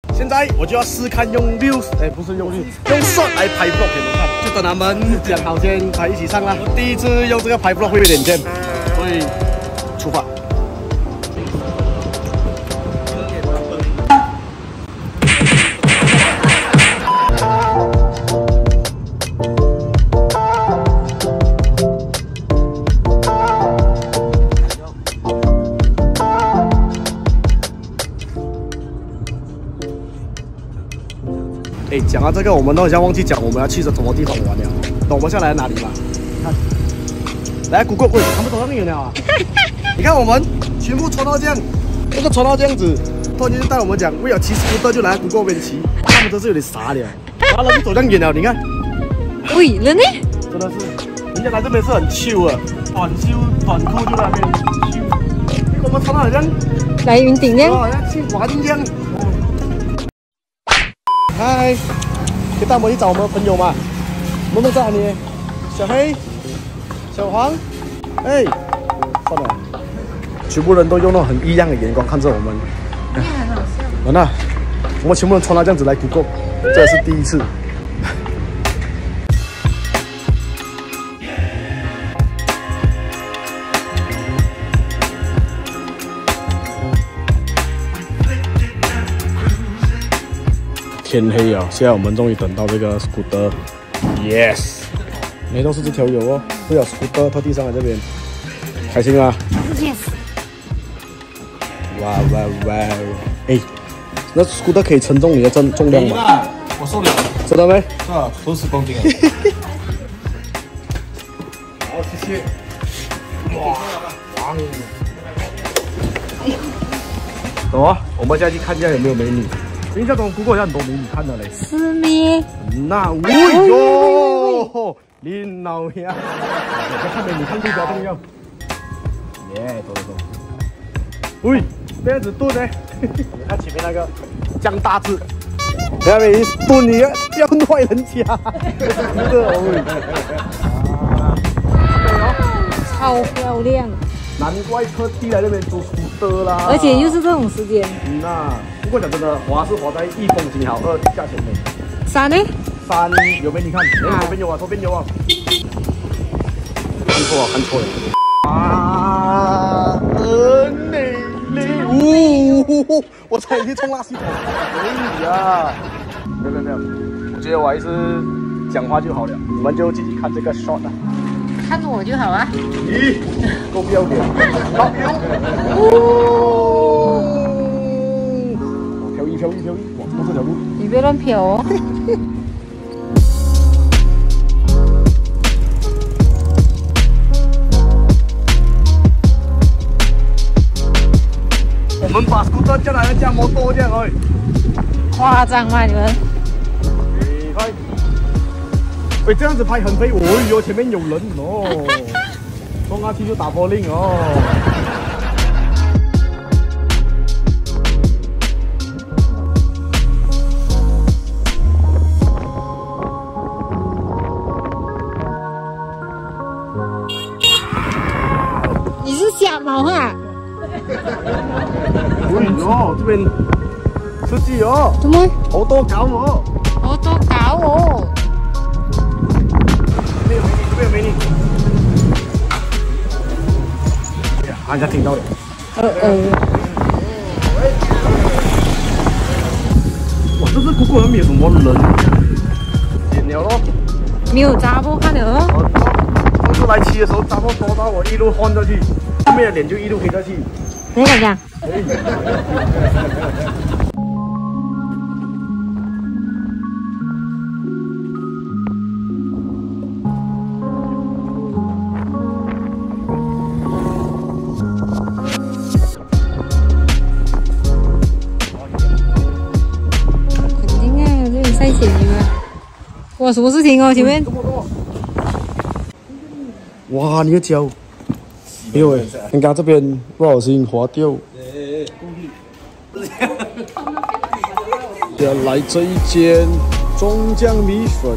现在我就要试看用不是用shot 来拍 vlog 给你们看，就等他们讲好先才一起上啦。我第一次用这个拍 vlog 会有点贱，所以出发。 哎，讲到这个，我们都好像忘记讲我们要去什么地方玩了。等我们下来哪里吧？看，来谷歌，喂，他们走那么远了啊！你看我们全部穿到这样，那个穿到这样子，突然间就带我们讲，为了骑斯库特就来谷歌边骑，他们真是有点傻了。他们走这样远了，你看。 喂，人呢？ 真的是，人家来这边是很 chill 的，短袖短裤就在那边 chill。我们穿到好像来云顶呢？ 好像去玩这样。 嗨，可以带我们去找我们的朋友嘛？我们都在哪里？小黑、小黄，哎，算了，全部人都用那种很异样的眼光看着我们。 你也很好笑。 完了，我们全部人穿到这样子来谷歌，这是第一次。天黑了，现在我们终于等到这个 scooter， yes， 没都是这条友哦，为了 scooter 特地上来这边，开心吗 ？Yes。 哇哇哇！哎，那 scooter 可以承重你的重量吗？ 我受了， 知道没？ 是吧？都10公斤啊！ 好，谢谢。哇，走啊！我们现在去看一下有没有美女。 印象中，谷歌有很多美女看的嘞。 是咩？ 那，哎呦，你老呀！看美女看对标重要。耶，走走走。喂，这样子蹲呢？你看前面那个江大志，在那边蹲你要坏人家，是的哦。 超漂亮。 难怪特地来这边租scooter啦。 而且又是这种时间。 那。 不过讲真的，滑是滑在1风景好，2价钱美。 山呢？ 山有没？你看，哎，左边有啊，左边有啊。看错了，看错了。啊，很美丽。呜，我差点去冲垃圾桶。可以啊。没有没有，我觉得我还是讲话就好了。我们就继续看这个 shot 啊。 看着我就好啊。 咦，够不要脸。好，飘逸，往过这条路。 你别乱飘哦。 我们把scooter叫来加摩托这样哎。 夸张吗你们？ 快！喂，这样子拍很飞，哦哟，前面有人哦。冲下去就打玻璃哦。 瞎毛啊！ 哎呦，这边刺激哦！ 怎么？ 好多搞哦！ 好多搞哦！ 没有美女，这边有美女。哎呀，人家听到了。哇，这是谷歌没有什么人，点了咯。 没有杂波看了哦。 上次来骑的时候，杂波多到我一路晃下去。 后面的脸就一路黑下去。 谁敢讲？肯定啊，这里晒咸鱼啊！哇，什么事情哦？前面？ 哇，你的脚！ 没有哎，刚刚这边不小心滑掉。要来这一间中酱米粉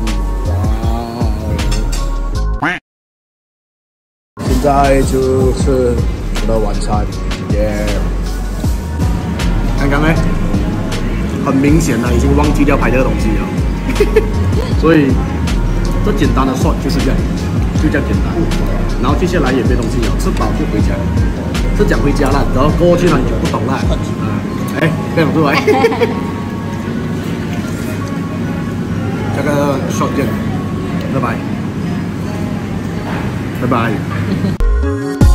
馆。现在就吃我的晚餐，耶！刚刚呢？ 很明显的已经忘记掉拍这个东西了，所以这简单的 shot 就是这样，就这样简单。然后接下来也没东西了，吃饱就回家，是讲回家了，然后过去哪里就不懂了。哎，不想出来。这个 shot 见，拜拜，拜拜。